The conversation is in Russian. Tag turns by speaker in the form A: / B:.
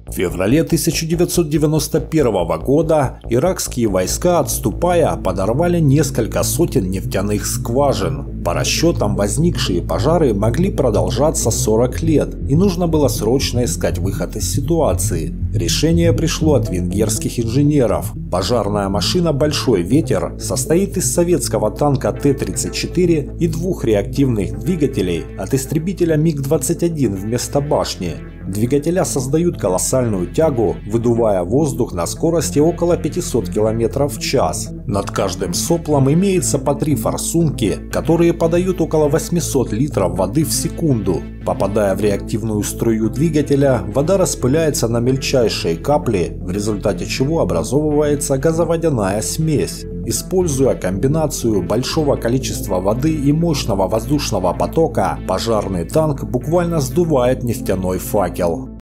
A: В феврале 1991 года иракские войска, отступая, подорвали несколько сотен нефтяных скважин. По расчетам, возникшие пожары могли продолжаться 40 лет, и нужно было срочно искать выход из ситуации. Решение пришло от венгерских инженеров. Пожарная машина «Большой ветер» состоит из советского танка Т-34 и двух реактивных двигателей от истребителя МиГ-21 вместо башни. Двигателя создают колоссальную тягу, выдувая воздух на скорости около 500 км в час. Над каждым соплом имеется по 3 форсунки, которые подают около 800 литров воды в секунду. Попадая в реактивную струю двигателя, вода распыляется на мельчайшие капли, в результате чего образовывается газоводяная смесь. Используя комбинацию большого количества воды и мощного воздушного потока, пожарный танк буквально сдувает нефтяной факел.